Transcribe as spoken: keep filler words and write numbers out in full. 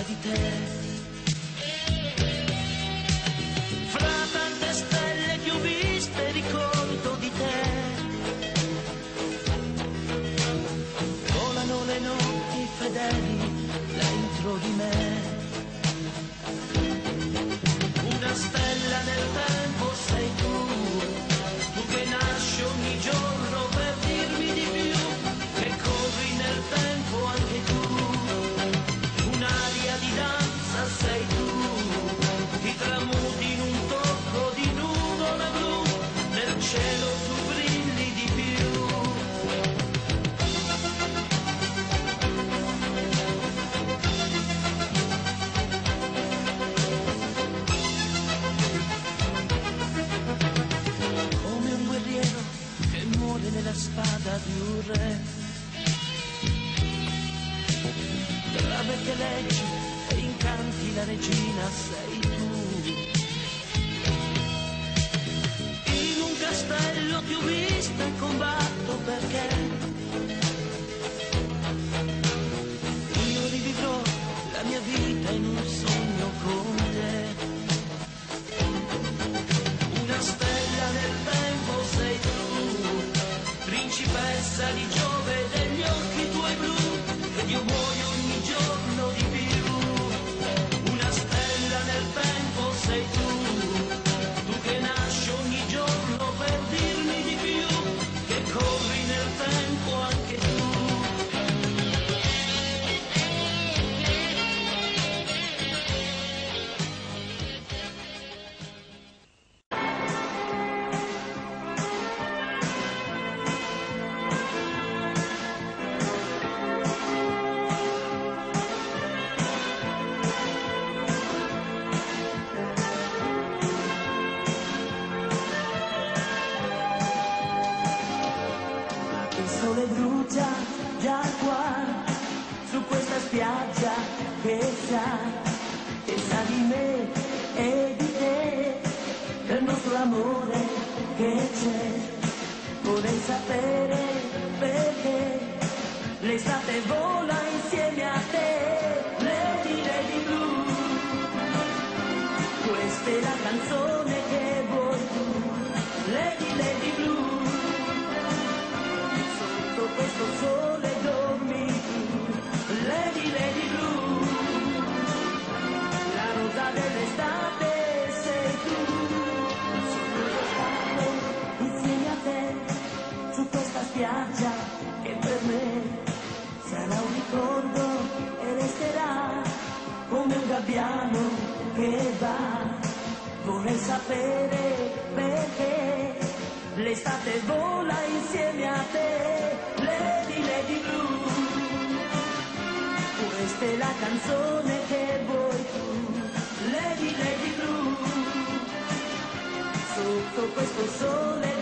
di te. Fra tante stelle che ho viste ricordo di te. Volano le notti fedeli dentro di me. Una stella nel tempo sei tu, tu che nasci ogni giorno per dirmi di più, che corri nel tempo anche tu. Un'aria di danza sei tu, ti tramuti in un tocco di nuvola blu, nel cielo tu brilli di più. Come un guerriero che muore nella spada di un re. Tra vecchie leggi e incanti la regina sei tu. In un castello ti ho vista e combatto perché io rivivrò la mia vita in un sogno con te. Una stella nel tempo sei tu, principessa di Giove degli occhi tuoi blu, ed io muoio ogni giorno di più. Una stella nel tempo sei tu, tu che nasci ogni giorno per dirmi di più, che corri nel tempo anche tu. Il sole brucia già qua, su questa spiaggia che sa, che sa di me e di te, del nostro amore che c'è. Vorrei sapere perché l'estate vola insieme a te. Lady, Lady Blue, questa è la canzone che vuoi tu. Lady, Lady Blue, sotto questo sole dormi tu. Lady, Lady Blue, la rosa dell'estate sei tu. Sono stato insieme a te su questa spiaggia che per me sarà un ricordo e resterà come un gabbiano che va. Vorrei sapere perché l'estate vola insieme a te. Lady, Lady Blue, questa è la canzone che vuoi tu. Lady, Lady Blue, sotto questo sole